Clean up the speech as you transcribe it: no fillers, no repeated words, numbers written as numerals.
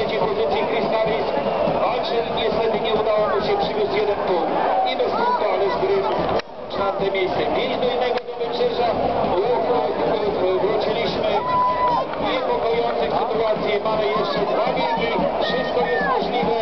trzeciej pozycji Chris Harris walczył, niestety nie udało mu się, przywiózł 1 punkt i bez punktu, ale zgryzł 4. miejsce. 5 do 1 do Wybrzeża. Wróciliśmy niepokojących sytuacji, mamy jeszcze 2 biegi, wszystko jest możliwe.